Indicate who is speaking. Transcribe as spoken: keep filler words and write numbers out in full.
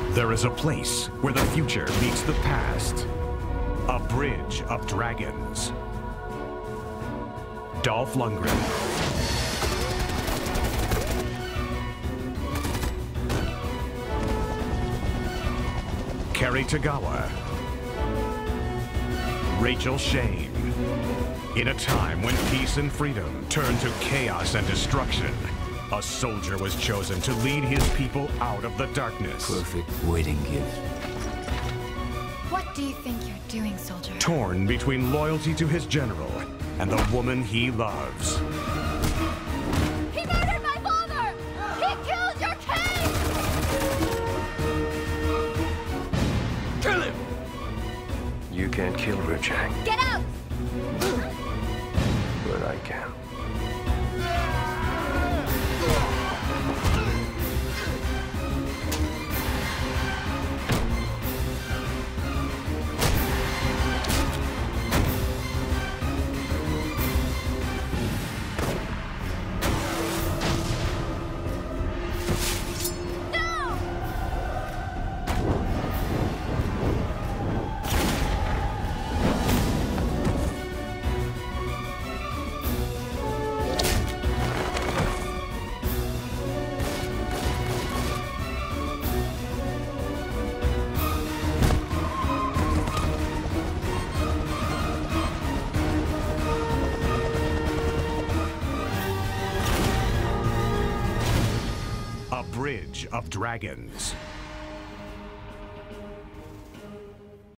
Speaker 1: There is a place where the future meets the past. A bridge of dragons. Dolph Lundgren. Cary Tagawa. Rachel Shane. In a time when peace and freedom turned to chaos and destruction, a soldier was chosen to lead his people out of the darkness.
Speaker 2: Perfect wedding gift.
Speaker 3: What do you think you're doing, soldier?
Speaker 1: Torn between loyalty to his general and the woman he loves.
Speaker 3: He murdered my father! He killed your king!
Speaker 4: Kill him! You can't kill Rujang,
Speaker 3: Get out!
Speaker 4: but I can.
Speaker 1: A Bridge of Dragons.